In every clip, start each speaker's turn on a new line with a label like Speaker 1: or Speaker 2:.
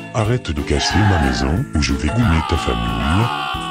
Speaker 1: Arrête de casser ma maison ou je vais goumer ta famille.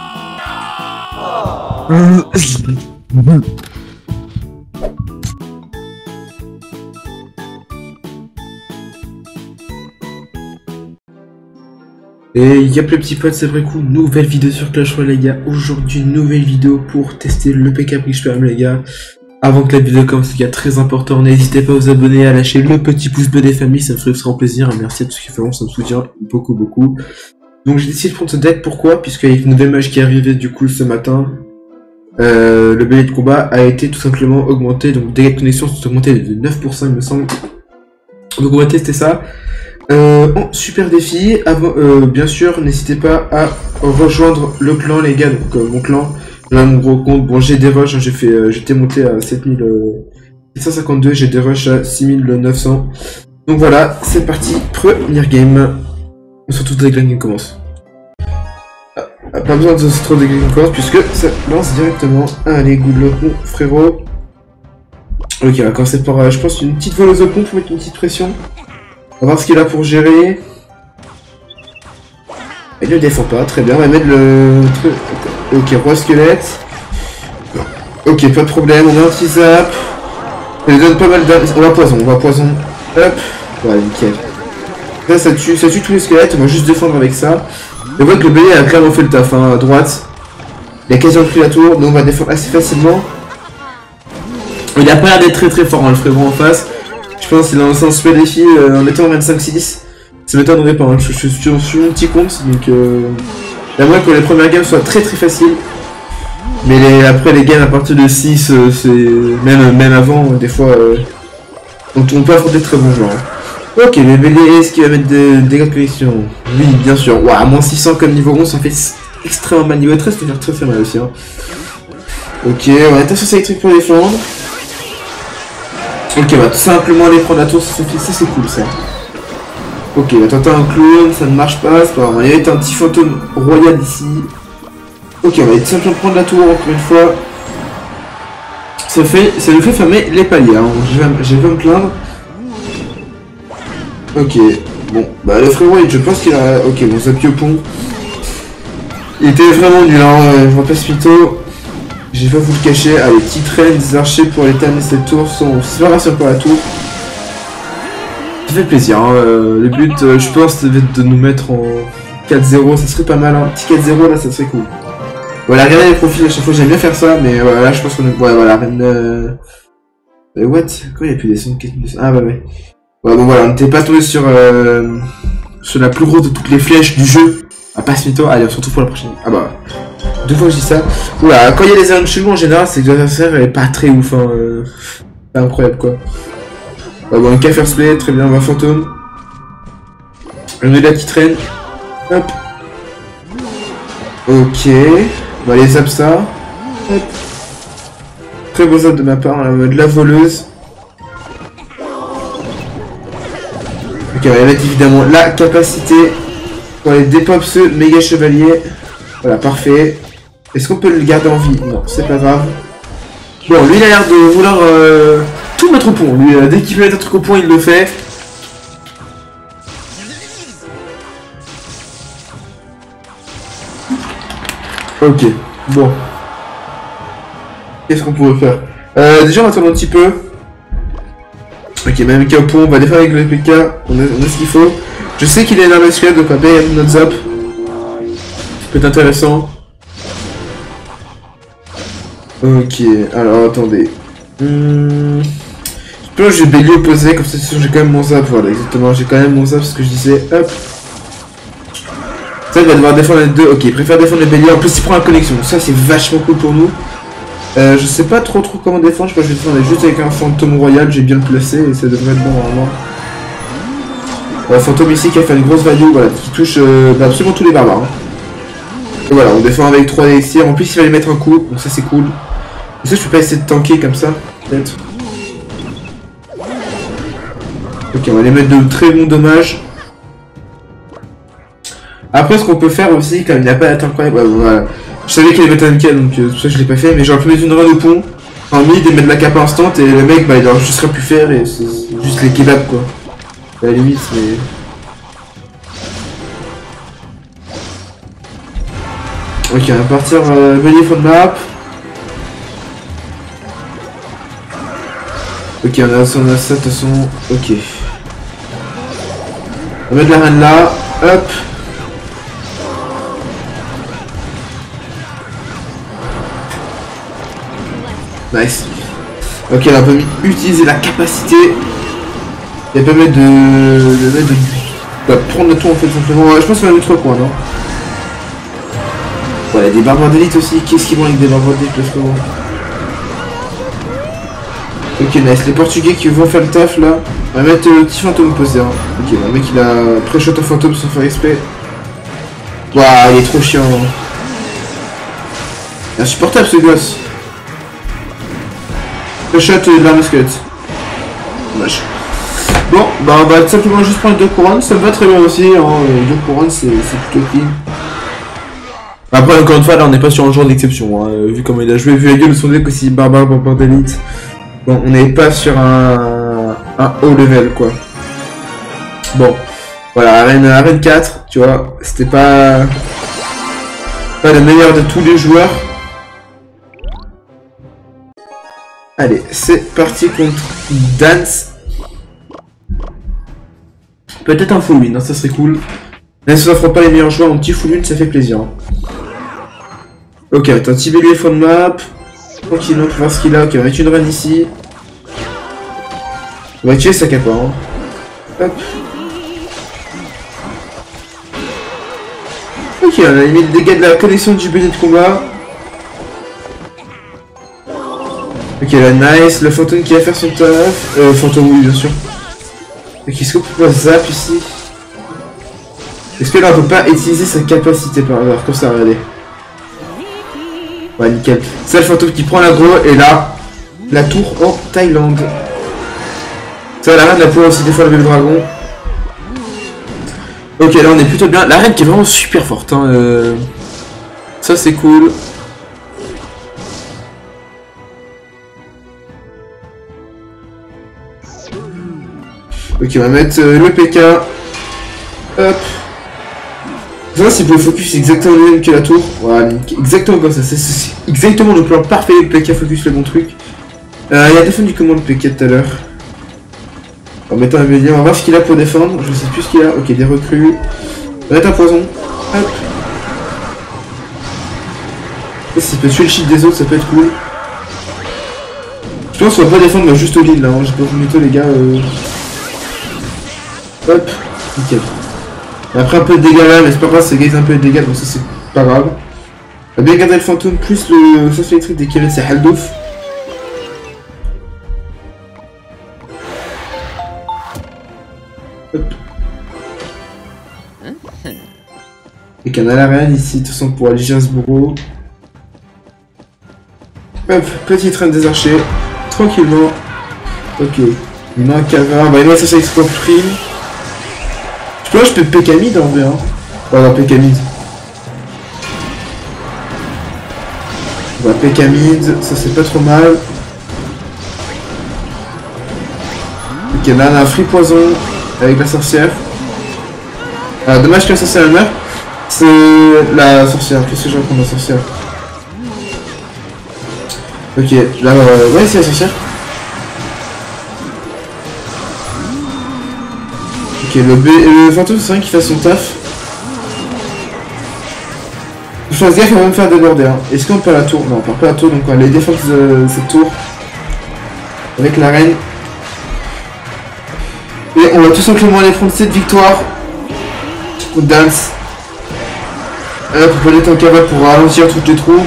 Speaker 2: Et y'a les petits potes, c'est vrai coup, nouvelle vidéo sur Clash Royale les gars. Aujourd'hui, nouvelle vidéo pour tester le PK Bridge Farm les gars. Avant que la vidéo commence les gars, très important, n'hésitez pas à vous abonner, à lâcher le petit pouce bleu des familles, ça me ferait vraiment plaisir. Merci à tous ceux qui font, ça me soutient beaucoup. Donc j'ai décidé de prendre ce deck, pourquoi? Puisqu'il y a une nouvelle mage qui est arrivée du coup ce matin. Le bélier de combat a été tout simplement augmenté, donc dégâts de connexion sont augmentés de 9% il me semble. Donc on va tester ça. Super défi, avant, bien sûr n'hésitez pas à rejoindre le clan les gars, donc mon clan, là mon gros compte, bon j'ai des rushs, j'étais monté à 7752, j'ai des rushs à 6900, donc voilà, c'est parti, première game, on se retrouve dès que la game commence. Pas besoin de se retrouver dès que la game commence, puisque ça lance directement, allez good luck mon frérot. Ok, on va commencer par, je pense, une petite voleuse au pont pour mettre une petite pression. On va voir ce qu'il a pour gérer. Il ne défend pas, très bien, on va mettre le truc. Ok, roi squelette. Ok, pas de problème, on a un petit zap. Ça lui donne pas mal d'armes. On va poison. Hop. Voilà, nickel. Là, ça tue tous les squelettes, on va juste défendre avec ça. Et on voit que le bélier a clairement fait le taf, hein, à droite. Il a quasiment pris la tour, donc on va défendre assez facilement. Il a pas l'air d'être très fort, hein, le frérot en face. Je pense qu'il a lancé un super défi en étant en 25-6. Ça m'étonnerait pas, hein. Je suis sur mon petit compte, donc il y a moyen que les premières games soient très faciles. Mais après les games à partir de 6, c'est même avant, des fois, on peut affronter de très bons joueurs. Ok, le bélier, est-ce qu'il va mettre des dégâts de connexion? Oui, bien sûr. Ouah, moins 600 comme niveau 11, ça fait extrêmement mal. Niveau 13, ça peut faire très mal aussi. Hein. Ok, on va être sur électrique pour défendre. Ok, on va tout simplement aller prendre la tour, ça c'est cool ça. Ok, on va tenter un clone, ça ne marche pas, c'est pas grave. Il y a un petit fantôme royal ici. Ok, on va tout simplement prendre la tour encore une fois. Ça nous fait fermer les paliers, hein. Je vais me plaindre. Ok, bon, bah le frérot, je pense qu'il a... Ok, bon, Zapio au pont. Il était vraiment nul, hein, je vois pas ce mytho. J'ai pas vous le cacher, allez, petite reine des archers pour aller terminer cette tour sans séparation pour la tour. Ça fait plaisir, hein. Le but, je pense, c'est de nous mettre en 4-0, ça serait pas mal, hein. Petit 4-0 là, ça serait cool. Voilà, regardez les profils à chaque fois, j'aime bien faire ça, mais voilà, là je pense qu'on est... Ouais, voilà, reine... What? Quoi, il y a plus des sons? Ah, bah ouais. Ouais, bon voilà, on n'était pas tombé sur la plus grosse de toutes les flèches du jeu. Ah, pas ce mytho, allez, on se retrouve pour la prochaine. Ah bah... Deux fois que je dis ça. Oula, quand il y a des erreurs chelous en général, c'est que l'adversaire est pas très ouf. Hein, c'est incroyable quoi. Ah bon, un K first play, très bien, on va fantôme. On est là qui traîne. Hop. Ok. On va les zap ça. Hop. Très beau zap de ma part, en mode la voleuse. Ok, on va mettre évidemment la capacité pour aller dépop ce méga chevalier. Voilà, parfait. Est-ce qu'on peut le garder en vie? Non, c'est pas grave. Bon, lui il a l'air de vouloir tout mettre au pont. Lui, dès qu'il veut mettre un truc au pont, il le fait. Ok, bon. Qu'est-ce qu'on pourrait faire? Déjà, on va attendre un petit peu. Ok, même qu'au pont, on va défendre avec le PK. On a ce qu'il faut. Je sais qu'il est dans le squelette, donc on va payer notre zap. Ça peut être intéressant. Ok, alors attendez. Je pense que j'ai bélier opposé, comme ça j'ai quand même mon zap. Voilà, exactement, j'ai quand même mon zap, ce que je disais. Hop. Ça, il va devoir défendre les deux. Ok, il préfère défendre les béliers. En plus, il prend la connexion. Ça, c'est vachement cool pour nous. Je sais pas trop comment défendre. Je crois que je vais défendre juste avec un fantôme royal. J'ai bien le placé et ça devrait être bon normalement. Fantôme ici qui a fait une grosse value, voilà, qui touche absolument tous les barbares. Hein. Et voilà, on défend avec 3 élixirs. En plus, il va lui mettre un coup, donc ça c'est cool. Et ça, je peux pas essayer de tanker comme ça, peut-être. Ok, on va les mettre de très bons dommages. Après, ce qu'on peut faire aussi, quand il n'y a pas d'attaque incroyable, voilà. Je savais qu'il allait mettre un MK, donc c'est pour ça que je l'ai pas fait, mais j'aurais pu mettre une run au pont, en mid et mettre la capa instant, et le mec, bah, il aurait juste rien pu faire, et c'est juste les kebabs, quoi. À la limite, mais... Ok, on va partir venir from map. Ok, on a ça de toute façon. Ok. On va mettre l'arène là. Hop. Nice. Ok, là on peut utiliser la capacité. Et permet de prendre le tour en fait simplement. Ouais, je pense qu'on a eu 3 points, non? Ouais, il y a des barbares d'élite aussi. Qu'est-ce qu'ils vont avec des barbares d'élite, le frérot? Ok, nice. Les Portugais qui vont faire le taf là. On va mettre le petit fantôme posé. Hein. Ok, le mec il a pré-shot un fantôme sans faire exprès. Waouh, il est trop chiant. Il est insupportable ce gosse. Pré-shot de l'arme squelette. Dommage. Bon, bah on va simplement juste prendre 2 couronnes. Ça me va très bien aussi. Hein. 2 couronnes c'est plutôt clean. Après, encore une fois, là on n'est pas sur un genre d'exception. Hein. Vu comment il a joué, vu la gueule de son deck aussi, barbare d'élite. Bon, on n'est pas sur un haut level quoi. Bon, voilà, arène 4, tu vois, c'était pas le meilleur de tous les joueurs. Allez, c'est parti contre Dance. Peut-être un full win, hein, ça serait cool. Même si on n'affronte pas les meilleurs joueurs, un petit full win, ça fait plaisir. Ok, attends, Tibélué fond de map. Tranquillement pour voir ce qu'il a. Ok, on va mettre une run ici. On va tuer sa capa. Hein. Hop. Ok, on a mis le dégât de la connexion du bonnet de combat. Ok, là, nice. Le fantôme qui va faire son taf. Fantôme, oui, bien sûr. Ok, est-ce qu'on peut pas zap ici? Est-ce que là, on peut pas utiliser sa capacité par hasard? Comme ça, regardez. Ouais, nickel. C'est le fantôme qui prend l'aggro et là, la tour en Thaïlande. Ça, la reine, elle pourrait aussi défendre le bébé dragon. Ok, là, on est plutôt bien. La reine qui est vraiment super forte. Hein, Ça, c'est cool. Ok, on va mettre le PK. Hop. Je sais pas s'il peut focus exactement le même que la tour. Voilà, exactement comme ça. C'est exactement le plan parfait. Le PK focus le bon truc. Il a défendu comment le PK tout à l'heure? En mettant un média, on va voir ce qu'il a pour défendre. Je sais plus ce qu'il a. Ok, des recrues. On va mettre un poison. Hop. S'il peut tuer le shield des autres, ça peut être cool. Je pense qu'on va pas défendre, mais juste au lead là. Hein. J'ai pas vous mettre les gars. Hop. Nickel. Après un peu de dégâts là, mais c'est pas grave, c'est gagné un peu de dégâts, donc ça c'est pas grave. On va bien garder le fantôme plus le sauce électrique dès qu'il y avait ses haldouf. Hop. Et qu'on a la reine ici, de toute façon pour aller gérer ce bourreau. Hop, petite reine des archers, tranquillement. Ok, il manque un cavard, bah il manque ça extra prime. Je peux PK mid en vrai hein. Ouais, on va PK mid. On va PK mid, ça c'est pas trop mal. Ok, là on a un free poison avec la sorcière. Dommage que la sorcière meurt. C'est la sorcière, qu'est-ce que j'ai contre la sorcière? Ok, là ouais c'est la sorcière. Ok, le fantôme c'est vrai qu'il fait son taf. Je pense gaffe, on va même faire déborder. Hein. Est-ce qu'on perd la tour? Non, on perd pas la tour, donc on va aller défendre cette tour. Avec la reine. Et on va tout simplement aller prendre cette victoire. Contre Dance. Hop, on peut aller en cavale pour ralentir toutes les troupes.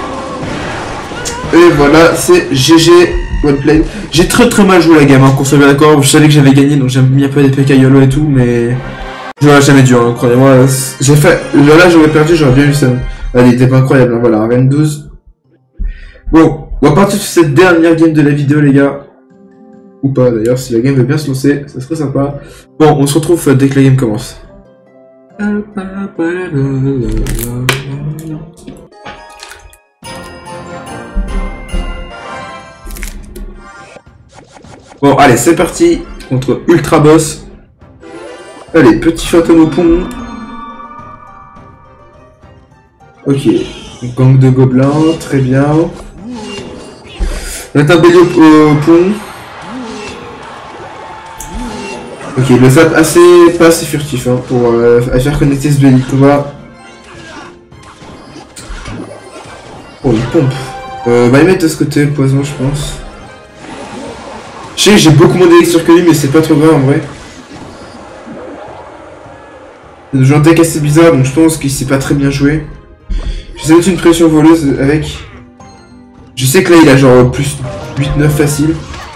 Speaker 2: Et voilà, c'est GG. Well played. J'ai très mal joué la game, hein, qu'on soit bien d'accord. Je savais que j'avais gagné, donc j'ai mis un peu des PK YOLO et tout, mais j'aurais jamais dû, hein, croyez-moi. J'ai fait. Là, j'aurais perdu, j'aurais bien eu ça. Allez, il était pas incroyable, hein, voilà, Reine 12. Bon, on va partir sur cette dernière game de la vidéo, les gars. Ou pas, d'ailleurs, si la game veut bien se lancer, ça serait sympa. Bon, on se retrouve dès que la game commence. Bon, allez, c'est parti contre Ultra Boss. Allez, petit fantôme au pont. Ok. Gang de gobelins, très bien. On a un bélier au pont. Ok, le zap pas assez furtif hein, pour faire connecter ce bélier. On va... Oh, il pompe. Bah, il mettre de ce côté, poison, je pense. Je sais que j'ai beaucoup moins d'élixir que lui, mais c'est pas trop grave en vrai. J'ai un deck assez bizarre, donc je pense qu'il sait pas très bien jouer. J'essaie de mettre une pression voleuse avec. Je sais que là, il a genre plus 8-9 facile.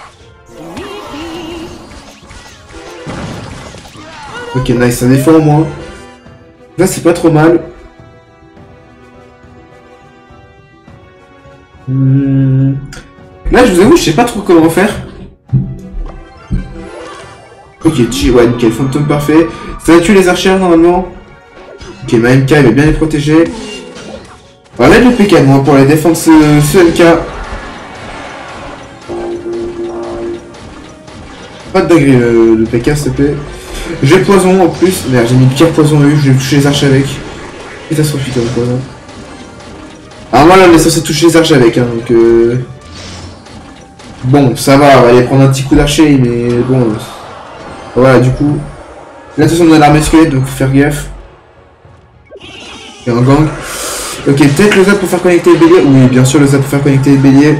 Speaker 2: Ok, nice, ça défend au moins. Là, c'est pas trop mal. Là, je vous avoue, je sais pas trop comment faire. Ok, ouais, nickel, fantôme parfait. Ça va tuer les archères normalement. Ok, ma MK, elle va bien les protéger. Voilà le PK, moi, pour la défendre ce MK. Pas de dinguerie le PK, s'il te plaît. J'ai le poison en plus. Merde, j'ai mis le pire poison eu, je vais toucher les archers avec. Catastrophique comme poison. Alors moi là, on est censé toucher les archers avec, hein, donc bon, ça va, on va aller prendre un petit coup d'archer, mais bon... Voilà, du coup... Là, de toute façon, on a l'armée squelette, donc faut faire gaffe. Il y a un gang. Ok, peut-être le zap pour faire connecter le bélier. Oui, bien sûr, le zap pour faire connecter le bélier.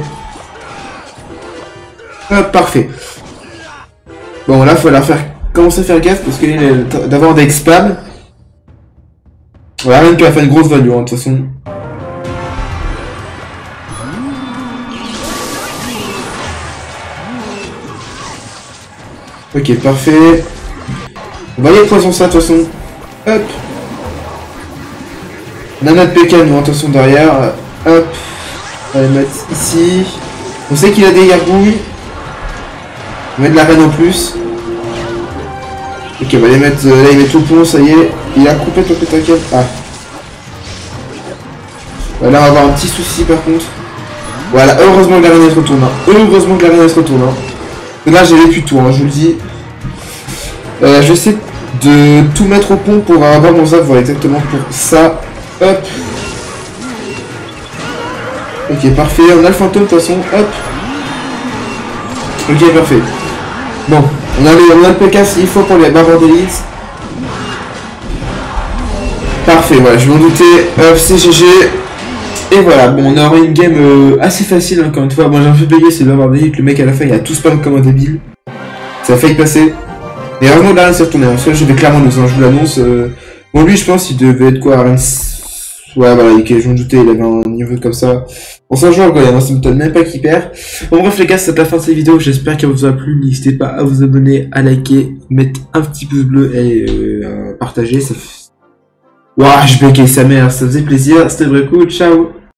Speaker 2: Hop, parfait. Bon, là, il faut la faire commencer à faire gaffe, parce qu'il est d'avoir des spams. Voilà, même qu'elle a fait une grosse value, hein, de toute façon. Ok, parfait. On va aller poison ça de toute façon. Hop. On a notre PK, nous, attention derrière. Hop. On va les mettre ici. On sait qu'il a des gargouilles. On va mettre de la reine en plus. Ok, on va les mettre. Là, il met tout le pont, ça y est. Il a complètement pété un câble. Ah. Là, on va avoir un petit souci par contre. Voilà, heureusement que la reine se retourne. Hein. Heureusement que la reine se retourne. Hein. Là, j'ai vécu tout, hein, je vous le dis. Je vais essayer de tout mettre au pont pour avoir mon zap, voilà exactement pour ça. Hop. Ok, parfait. On a le fantôme de toute façon. Hop. Ok, parfait. Bon, on a le PK s'il faut pour les barbares d'élite. Parfait, voilà, je m'en doutais. Hop, c'est GG. Et voilà, bon, on aura une game assez facile, encore une fois. Moi, j'ai un peu payé, c'est le barbares d'élite. Le mec, à la fin, il a tout spam comme un débile. Ça a failli passer. Mais heureusement que la reine s'est retournée, hein. Je vais clairement nous, hein, je vous l'annonce. Bon, lui, je pense qu'il devait être quoi, reine... Ouais, voilà, ok, je me doutais, il avait un niveau comme ça. On s'en joue encore, hein, ça me donne même pas qu'il perd. Bon, bref, les gars, c'est la fin de cette vidéo. J'espère qu'elle vous a plu. N'hésitez pas à vous abonner, à liker, mettre un petit pouce bleu et à partager. Ça fait... Ouah, je béquais sa mère, ça faisait plaisir. C'était vrai cool, ciao.